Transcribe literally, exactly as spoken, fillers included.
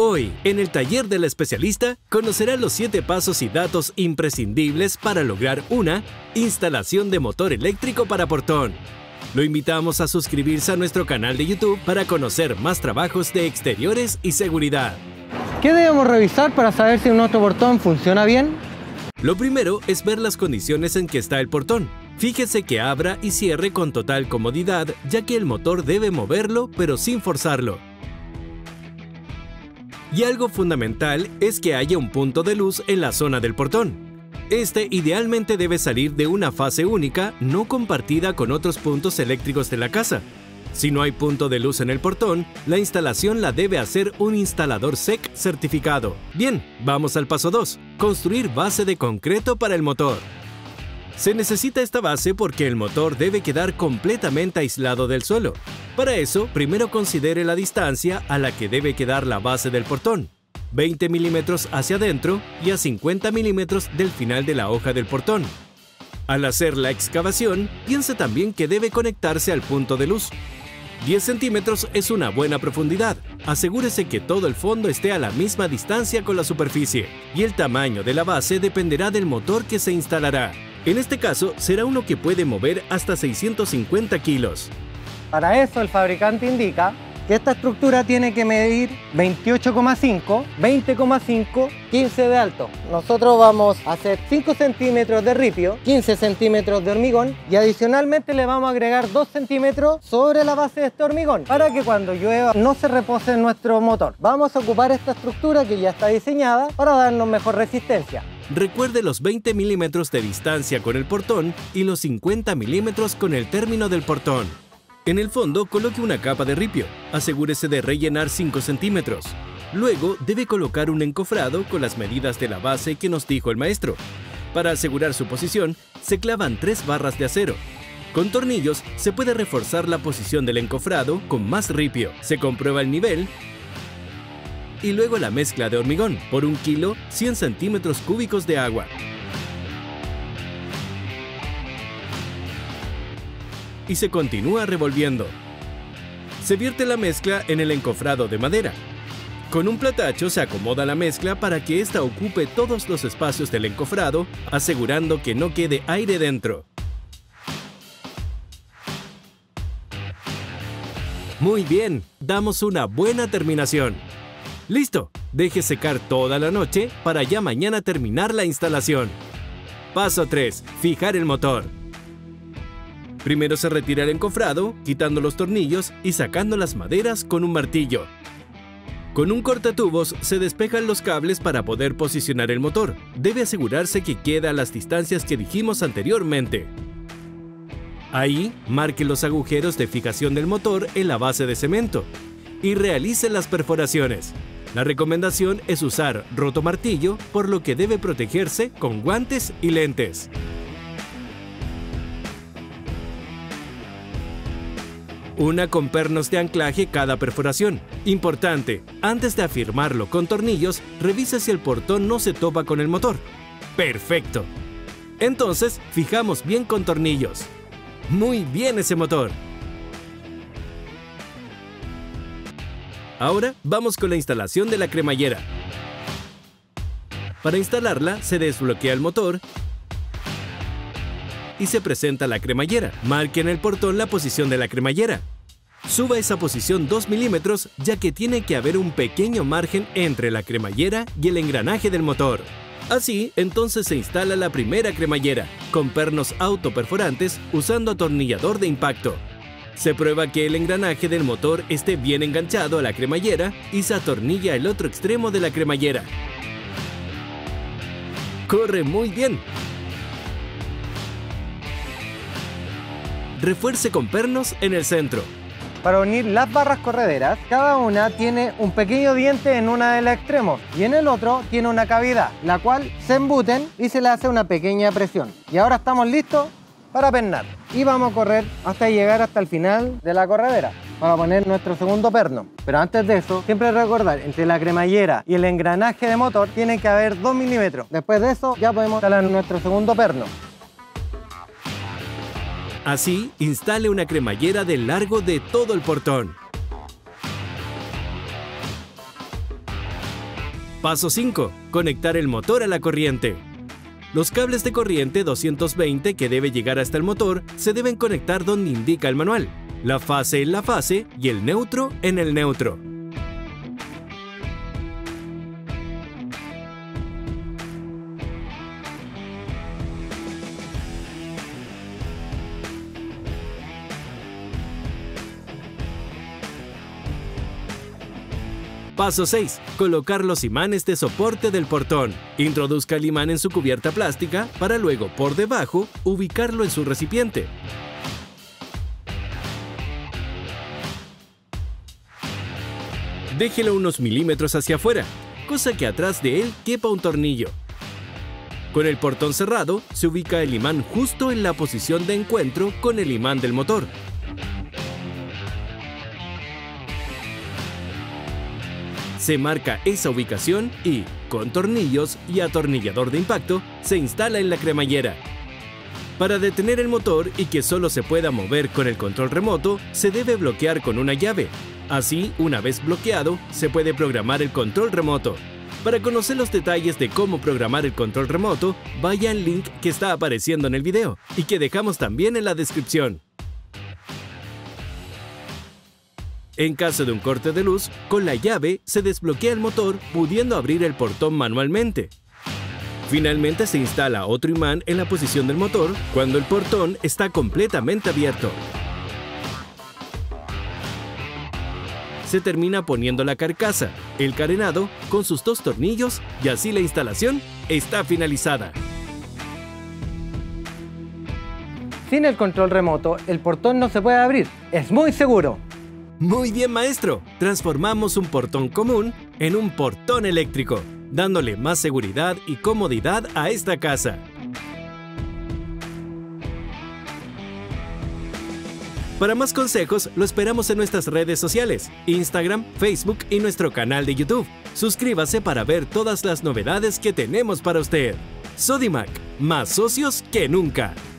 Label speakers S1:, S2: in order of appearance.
S1: Hoy, en el taller del especialista, conocerá los siete pasos y datos imprescindibles para lograr una instalación de motor eléctrico para portón. Lo invitamos a suscribirse a nuestro canal de YouTube para conocer más trabajos de exteriores y seguridad.
S2: ¿Qué debemos revisar para saber si nuestro portón funciona bien?
S1: Lo primero es ver las condiciones en que está el portón. Fíjese que abra y cierre con total comodidad, ya que el motor debe moverlo, pero sin forzarlo. Y algo fundamental es que haya un punto de luz en la zona del portón. Este idealmente debe salir de una fase única, no compartida con otros puntos eléctricos de la casa. Si no hay punto de luz en el portón, la instalación la debe hacer un instalador S E C certificado. Bien, vamos al paso dos. Construir base de concreto para el motor. Se necesita esta base porque el motor debe quedar completamente aislado del suelo. Para eso, primero considere la distancia a la que debe quedar la base del portón. veinte milímetros hacia adentro y a cincuenta milímetros del final de la hoja del portón. Al hacer la excavación, piense también que debe conectarse al punto de luz. diez centímetros es una buena profundidad. Asegúrese que todo el fondo esté a la misma distancia con la superficie, y el tamaño de la base dependerá del motor que se instalará. En este caso, será uno que puede mover hasta seiscientos cincuenta kilos.
S2: Para eso el fabricante indica que esta estructura tiene que medir veintiocho coma cinco, veinte coma cinco, quince de alto. Nosotros vamos a hacer cinco centímetros de ripio, quince centímetros de hormigón y adicionalmente le vamos a agregar dos centímetros sobre la base de este hormigón para que cuando llueva no se repose en nuestro motor. Vamos a ocupar esta estructura que ya está diseñada para darnos mejor resistencia.
S1: Recuerde los veinte milímetros de distancia con el portón y los cincuenta milímetros con el término del portón. En el fondo, coloque una capa de ripio. Asegúrese de rellenar cinco centímetros. Luego, debe colocar un encofrado con las medidas de la base que nos dijo el maestro. Para asegurar su posición, se clavan tres barras de acero. Con tornillos, se puede reforzar la posición del encofrado con más ripio. Se comprueba el nivel y luego la mezcla de hormigón. Por un kilo, cien centímetros cúbicos de agua. Y se continúa revolviendo. Se vierte la mezcla en el encofrado de madera. Con un platacho se acomoda la mezcla para que ésta ocupe todos los espacios del encofrado, asegurando que no quede aire dentro. Muy bien, damos una buena terminación. ¡Listo! Deje secar toda la noche para ya mañana terminar la instalación. Paso tres. Fijar el motor. Primero se retira el encofrado, quitando los tornillos y sacando las maderas con un martillo. Con un cortatubos se despejan los cables para poder posicionar el motor. Debe asegurarse que queda a las distancias que dijimos anteriormente. Ahí, marque los agujeros de fijación del motor en la base de cemento y realice las perforaciones. La recomendación es usar rotomartillo, por lo que debe protegerse con guantes y lentes. Una con pernos de anclaje cada perforación. Importante, antes de afirmarlo con tornillos, revise si el portón no se topa con el motor. ¡Perfecto! Entonces, fijamos bien con tornillos. ¡Muy bien ese motor! Ahora vamos con la instalación de la cremallera. Para instalarla, se desbloquea el motor y se presenta la cremallera. Marque en el portón la posición de la cremallera. Suba esa posición dos milímetros, ya que tiene que haber un pequeño margen entre la cremallera y el engranaje del motor. Así, entonces se instala la primera cremallera, con pernos autoperforantes usando atornillador de impacto. Se prueba que el engranaje del motor esté bien enganchado a la cremallera y se atornilla el otro extremo de la cremallera. ¡Corre muy bien! Refuerce con pernos en el centro.
S2: Para unir las barras correderas, cada una tiene un pequeño diente en una de los extremos y en el otro tiene una cavidad, la cual se embuten y se le hace una pequeña presión. Y ahora estamos listos para pernar y vamos a correr hasta llegar hasta el final de la corredera para poner nuestro segundo perno. Pero antes de eso, siempre recordar, entre la cremallera y el engranaje de motor tiene que haber dos milímetros. Después de eso ya podemos instalar nuestro segundo perno.
S1: Así, instale una cremallera del largo de todo el portón. Paso cinco. Conectar el motor a la corriente. Los cables de corriente doscientos veinte que debe llegar hasta el motor se deben conectar donde indica el manual, la fase en la fase y el neutro en el neutro. Paso seis. Colocar los imanes de soporte del portón. Introduzca el imán en su cubierta plástica para luego, por debajo, ubicarlo en su recipiente. Déjelo unos milímetros hacia afuera, cosa que atrás de él quepa un tornillo. Con el portón cerrado, se ubica el imán justo en la posición de encuentro con el imán del motor. Se marca esa ubicación y, con tornillos y atornillador de impacto, se instala en la cremallera. Para detener el motor y que solo se pueda mover con el control remoto, se debe bloquear con una llave. Así, una vez bloqueado, se puede programar el control remoto. Para conocer los detalles de cómo programar el control remoto, vaya al link que está apareciendo en el video y que dejamos también en la descripción. En caso de un corte de luz, con la llave se desbloquea el motor, pudiendo abrir el portón manualmente. Finalmente se instala otro imán en la posición del motor cuando el portón está completamente abierto. Se termina poniendo la carcasa, el carenado, con sus dos tornillos y así la instalación está finalizada.
S2: Sin el control remoto, el portón no se puede abrir. Es muy seguro.
S1: Muy bien, maestro. Transformamos un portón común en un portón eléctrico, dándole más seguridad y comodidad a esta casa. Para más consejos, lo esperamos en nuestras redes sociales, Instagram, Facebook y nuestro canal de YouTube. Suscríbase para ver todas las novedades que tenemos para usted. Sodimac, más socios que nunca.